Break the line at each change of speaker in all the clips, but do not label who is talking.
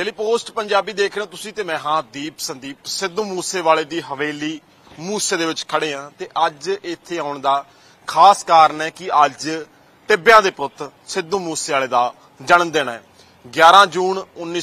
Daily post Punjabi देख रहे हो तुसी ते मैं हाँ दीप संदीप सिद्धू मूसेवाले दी हवेली मूसे दे विच खड़े हाँ ते अज इत्थे आउण दा खास कारण है कि अज टिब्बियां दे पुत्त सिद्धू मूसेवाले दा जन्म दिन है। 11 जून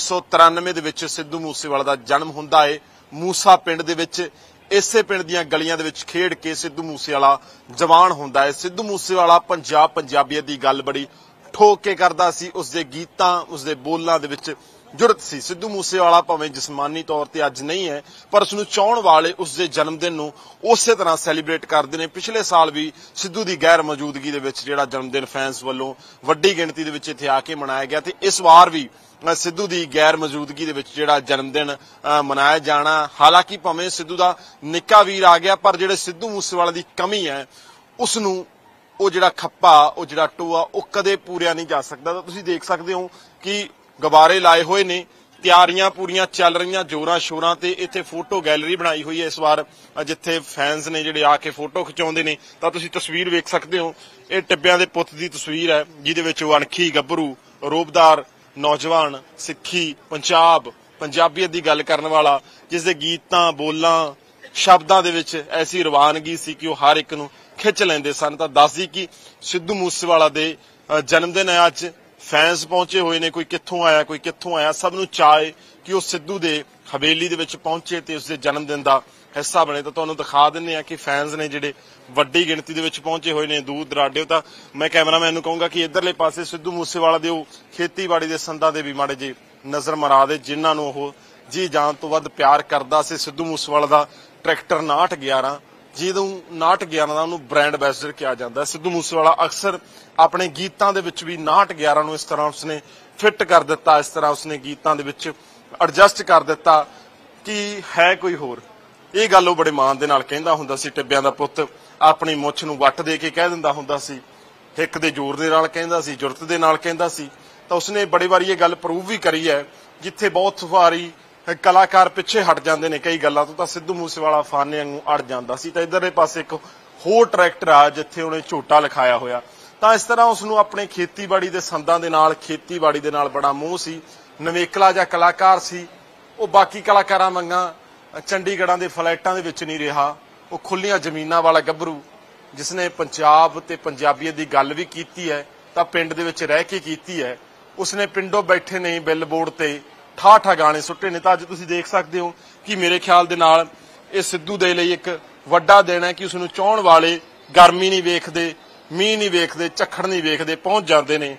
1993 दे विच सिद्धू मूसेवाले दा जन्म हुंदा है मूसा पिंड दे विच। इसे पिंड दीआं गलियां दे विच खेड के सिद्धू मूसेवाला जवान हुंदा है। सिद्धू मूसेवाला पंजाबीयत दी गल बड़ी ठोक के करदा सी, उसदे गीतां उसदे बोलां दे विच जुड़त सी। सिद्धू मूसेवाला भावें जिस्मानी तौर ते अज नहीं है पर उसनूं चाहण वाले उसदे जन्मदिन नूं उसे तरह सैलीब्रेट करदे ने। पिछले साल भी सिद्धू दी गैर मौजूदगी दे विच जिहड़ा जन्मदिन फैंस वल्लों वड्डी गिणती दे विच इत्थे आके मनाया गया ते इस वार भी सिद्धू दी गैर मौजूदगी दे विच जिहड़ा जन्मदिन मनाया जाना। हालांकि भावें सिद्धू दा निक्का वीर आ गया पर जिहड़े सिद्धू मूसेवाले दी कमी है उसनूं ਉਹ ਜਿਹੜਾ ਖੱਪਾ ਉਹ ਜਿਹੜਾ ਟੋਆ ਉਹ ਕਦੇ ਪੂਰਿਆ ਨਹੀਂ ਜਾ ਸਕਦਾ। ਤਾਂ ਤੁਸੀਂ ਦੇਖ ਸਕਦੇ ਹੋ ਕਿ ਗੁਬਾਰੇ ਲਾਏ ਹੋਏ ਨੇ, ਤਿਆਰੀਆਂ ਪੂਰੀਆਂ ਚੱਲ ਰਹੀਆਂ ਜ਼ੋਰਾਂ ਸ਼ੋਰਾਂ ਤੇ। ਇੱਥੇ ਫੋਟੋ ਗੈਲਰੀ ਬਣਾਈ ਹੋਈ ਹੈ ਇਸ ਵਾਰ ਜਿੱਥੇ ਫੈਨਸ ਨੇ ਜਿਹੜੇ ਆ ਕੇ ਫੋਟੋ ਖਿਚਾਉਂਦੇ ਨੇ। ਤਾਂ ਤੁਸੀਂ ਤਸਵੀਰ ਵੇਖ ਸਕਦੇ ਹੋ, ਇਹ ਟਿੱਬਿਆਂ ਦੇ ਪੁੱਤ ਦੀ ਤਸਵੀਰ ਹੈ ਜਿਹਦੇ ਵਿੱਚ ਉਹ ਅਣਖੀ ਗੱਭਰੂ ਰੋਬਦਾਰ ਨੌਜਵਾਨ ਸਿੱਖੀ ਪੰਜਾਬ ਪੰਜਾਬੀਅਤ ਦੀ ਗੱਲ ਕਰਨ ਵਾਲਾ ਜਿਸ ਦੇ ਗੀਤਾਂ ਬੋਲਾਂ ਸ਼ਬਦਾਂ ਦੇ ਵਿੱਚ ਐਸੀ ਰਵਾਨਗੀ ਸੀ ਕਿ ਉਹ ਹਰ ਇੱਕ ਨੂੰ खिच लेंदे सन। तां दस दी कि सिद्धू मूसेवाला दे जन्मदिन है अज। फैंस पहुंचे हुए ने, कोई कित्थों आया, सब नूं चाहे कि वो सिद्धू दे हवेली दे विच पहुंचे ते उसदे जन्मदिन दा हिस्सा बने। तो तुहानूं दिखा दिंदे आ कि फैंस ने जिहड़े वड्डी गिणती दे विच पहुंचे हुए ने दूर दराडे। तां मैं कैमरामैन नूं कहूंगा कि इधरले पासे सिद्धू मूसेवाला दे खेतीबाड़ी दे संदां दे भी माड़े जे नज़र मरा दे जिन्हां नूं ओह जी जान तो वध प्यार करदा सी। सिद्धू मूसेवाला दा ट्रैक्टर 6911 ਜਦੋਂ 6911 ਦਾ ਉਹਨੂੰ ਬ੍ਰਾਂਡ ਐਂਬੈਸਡਰ ਕਿਹਾ ਜਾਂਦਾ। ਸਿੱਧੂ ਮੂਸੇਵਾਲਾ ਅਕਸਰ ਆਪਣੇ ਗੀਤਾਂ ਦੇ ਵਿੱਚ ਵੀ 6911 ਨੂੰ ਇਸ ਤਰ੍ਹਾਂ ਉਸਨੇ ਫਿੱਟ ਕਰ ਦਿੱਤਾ, ਇਸ ਤਰ੍ਹਾਂ ਉਸਨੇ ਗੀਤਾਂ ਦੇ ਵਿੱਚ ਐਡਜਸਟ ਕਰ ਦਿੱਤਾ ਕਿ ਹੈ ਕੋਈ ਹੋਰ। ਇਹ ਗੱਲ ਉਹ ਬੜੇ ਮਾਣ ਦੇ ਨਾਲ ਕਹਿੰਦਾ ਹੁੰਦਾ ਸੀ। ਟਿੱਬਿਆਂ ਦਾ ਪੁੱਤ ਆਪਣੀ ਮੁੱਛ ਨੂੰ ਵੱਟ ਦੇ ਕੇ ਕਹਿ ਦਿੰਦਾ ਹੁੰਦਾ ਸੀ, ਹਿੱਕ ਦੇ ਜ਼ੋਰ ਦੇ ਨਾਲ ਕਹਿੰਦਾ ਸੀ, ਜੁਰਤ ਦੇ ਨਾਲ ਕਹਿੰਦਾ ਸੀ। ਤਾਂ ਉਸਨੇ ਬੜੀ ਵਾਰੀ ਇਹ ਗੱਲ ਪ੍ਰੂਵ ਵੀ ਕਰੀ ਹੈ। ਜਿੱਥੇ ਬਹੁਤ ਵਾਰੀ कलाकार पिछे हट जाते हैं कई गल्लां तो सिद्धू मूसेवाला फाने वांगू अड़ जाता सी। तां इधरले पासे एक होर ट्रैक्टर आ जिथे उन्हें झोटा लिखाया होया। तां इस तरह उसनूं अपने खेतीबाड़ी दे संदां दे नाल खेतीबाड़ी दे नाल बड़ा मोह सी। नवेकला जिहा कलाकार सी। वो बाकी कलाकारां वांगा चंडीगढ़ां दे फ्लैटां दे विच नहीं रहा। वो खुल्लियां जमीनां वाला गभरू जिसने पंजाब ते पंजाबीयत दी गल भी कीती है तां पिंड दे विच रह के कीती है। उसने पिंडों बैठे नहीं बिलबोर्ड ते ਠਾਠਾ ਗਾਣੇ ਸੁੱਟੇ ਨੇ। ਤਾਂ ਅੱਜ ਤੁਸੀਂ ਦੇਖ ਸਕਦੇ ਹੋ ਕਿ ਮੇਰੇ ਖਿਆਲ ਦੇ ਨਾਲ ਇਹ ਸਿੱਧੂ ਦੇ ਲਈ ਇੱਕ ਵੱਡਾ ਦਿਨ ਹੈ ਕਿ ਉਸ ਨੂੰ ਚਾਹਣ ਵਾਲੇ ਗਰਮੀ ਨਹੀਂ ਵੇਖਦੇ, ਮੀਂਹ ਨਹੀਂ ਵੇਖਦੇ, ਝੱਖੜ ਨਹੀਂ ਵੇਖਦੇ, ਪਹੁੰਚ ਜਾਂਦੇ ਨੇ।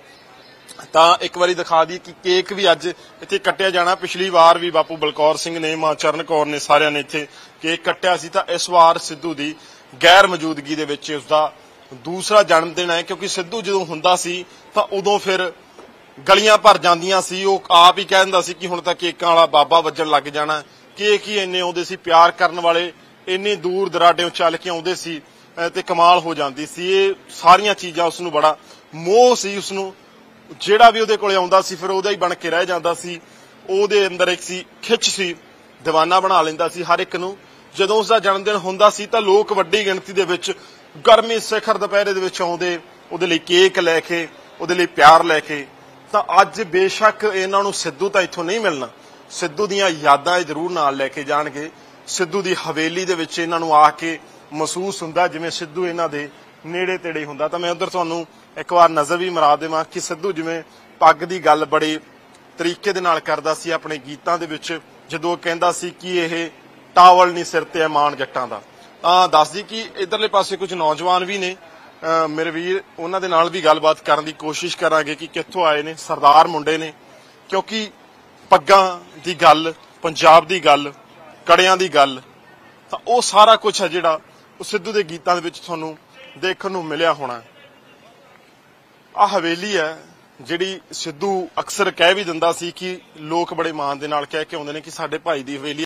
ਤਾਂ ਇੱਕ ਵਾਰੀ ਦਿਖਾ ਦਈਏ ਕਿ ਕੇਕ ਵੀ ਅੱਜ ਇੱਥੇ ਕੱਟਿਆ ਜਾਣਾ। ਪਿਛਲੀ ਵਾਰ ਵੀ ਬਾਪੂ ਬਲਕੌਰ ਸਿੰਘ ਨੇ, ਮਾਂ ਚਰਨ ਕੌਰ ਨੇ, ਸਾਰਿਆਂ ਨੇ ਇੱਥੇ ਕੇਕ ਕੱਟਿਆ ਸੀ। ਤਾਂ ਇਸ ਵਾਰ ਸਿੱਧੂ ਦੀ ਗੈਰ ਮੌਜੂਦਗੀ ਦੇ ਵਿੱਚ ਉਸਦਾ ਦੂਸਰਾ ਜਨਮ ਦਿਨ ਹੈ ਕਿਉਂਕਿ ਸਿੱਧੂ ਜਦੋਂ ਹੁੰਦਾ ਸੀ ਤਾਂ ਉਦੋਂ ਫਿਰ ਗਲੀਆਂ ਭਰ ਜਾਂਦੀਆਂ ਸੀ। ਉਹ ਆਪ ਹੀ ਕਹਿ ਦਿੰਦਾ ਸੀ ਕਿ ਹੁਣ ਤਾਂ ਕੇਕਾਂ ਵਾਲਾ ਬਾਬਾ ਵੱਜਣ ਲੱਗ ਜਾਣਾ। ਕੇਕ ਹੀ ਇੰਨੇ ਆਉਂਦੇ ਸੀ, ਪਿਆਰ ਕਰਨ ਵਾਲੇ ਇੰਨੇ ਦੂਰ ਦਰਾਡਿਓਂ ਚੱਲ ਕੇ ਆਉਂਦੇ ਸੀ ਤੇ ਕਮਾਲ ਹੋ ਜਾਂਦੀ ਸੀ। ਇਹ ਸਾਰੀਆਂ ਚੀਜ਼ਾਂ ਉਸ ਨੂੰ ਬੜਾ ਮੋਹ ਸੀ। ਉਸ ਨੂੰ ਜਿਹੜਾ ਵੀ ਉਹਦੇ ਕੋਲੇ ਆਉਂਦਾ ਸੀ ਫਿਰ ਉਹਦਾ ਹੀ ਬਣ ਕੇ ਰਹਿ ਜਾਂਦਾ ਸੀ। ਉਹਦੇ ਅੰਦਰ ਇੱਕ ਸੀ ਖਿੱਚ ਸੀ, ਦੀਵਾਨਾ ਬਣਾ ਲੈਂਦਾ ਸੀ ਹਰ ਇੱਕ ਨੂੰ। ਜਦੋਂ ਉਸਦਾ ਜਨਮ ਦਿਨ ਹੁੰਦਾ ਸੀ ਤਾਂ ਲੋਕ ਵੱਡੀ ਗਿਣਤੀ ਦੇ ਵਿੱਚ ਗਰਮੀ ਸਿਖਰ ਦੁਪਹਿਰੇ ਦੇ ਵਿੱਚ ਆਉਂਦੇ ਉਹਦੇ ਲਈ ਕੇਕ ਲੈ ਕੇ, ਉਹਦੇ ਲਈ ਪਿਆਰ ਲੈ ਕੇ। ਤਾਂ ਅੱਜ ਬੇਸ਼ੱਕ ਇਹਨਾਂ ਨੂੰ ਸਿੱਧੂ ਤਾਂ ਇੱਥੋਂ ਨਹੀਂ ਮਿਲਣਾ, ਸਿੱਧੂ ਦੀਆਂ ਯਾਦਾਂ ਇਹ ਜ਼ਰੂਰ ਨਾਲ ਲੈ ਕੇ ਜਾਣਗੇ। ਸਿੱਧੂ ਦੀ ਹਵੇਲੀ ਦੇ ਵਿੱਚ ਇਹਨਾਂ ਨੂੰ ਆ ਕੇ ਮਹਿਸੂਸ ਹੁੰਦਾ ਜਿਵੇਂ ਸਿੱਧੂ ਇਹਨਾਂ ਦੇ ਨੇੜੇ ਤੇੜੇ ਹੁੰਦਾ। ਤਾਂ ਮੈਂ ਉੱਧਰ ਤੁਹਾਨੂੰ ਇੱਕ ਵਾਰ ਨਜ਼ਰ ਵੀ ਮਰਾ ਦੇਵਾਂ ਕਿ ਸਿੱਧੂ ਜਿਵੇਂ ਪੱਗ ਦੀ ਗੱਲ ਬੜੇ ਤਰੀਕੇ ਦੇ ਨਾਲ ਕਰਦਾ ਸੀ ਆਪਣੇ ਗੀਤਾਂ ਦੇ ਵਿੱਚ। ਜਦੋਂ ਕਹਿੰਦਾ ਸੀ ਕਿ ਇਹ ਟਾਵਲ ਨਹੀਂ ਸਿਰ ਤੇ ਮਾਣ ਜੱਟਾਂ ਦਾ। ਤਾਂ ਦੱਸਦੀ ਕਿ ਇੱਧਰਲੇ ਪਾਸੇ ਕੁਝ ਨੌਜਵਾਨ ਵੀ ਨੇ ਮੇਰੇ ਵੀਰ, ਉਹਨਾਂ ਦੇ ਨਾਲ ਵੀ ਗੱਲਬਾਤ ਕਰਨ ਦੀ ਕੋਸ਼ਿਸ਼ ਕਰਾਂਗੇ ਕਿ ਕਿੱਥੋਂ ਆਏ ਨੇ। ਸਰਦਾਰ ਮੁੰਡੇ ਨੇ ਕਿਉਂਕਿ ਪੱਗਾਂ ਦੀ ਗੱਲ, ਪੰਜਾਬ ਦੀ ਗੱਲ, ਕੜਿਆਂ ਦੀ ਗੱਲ, ਤਾਂ ਉਹ ਸਾਰਾ ਕੁਝ ਹੈ ਜਿਹੜਾ ਉਹ ਸਿੱਧੂ ਦੇ ਗੀਤਾਂ ਦੇ ਵਿੱਚ ਤੁਹਾਨੂੰ ਦੇਖਣ ਨੂੰ ਮਿਲਿਆ ਹੋਣਾ। ਆਹ ਹਵੇਲੀ ਹੈ ਜਿਹੜੀ ਸਿੱਧੂ ਅਕਸਰ ਕਹਿ ਵੀ ਦਿੰਦਾ ਸੀ ਕਿ ਲੋਕ ਬੜੇ ਮਾਣ ਦੇ ਨਾਲ ਕਹਿ ਕੇ ਆਉਂਦੇ ਨੇ ਕਿ ਸਾਡੇ ਭਾਈ ਦੀ ਹਵੇਲੀ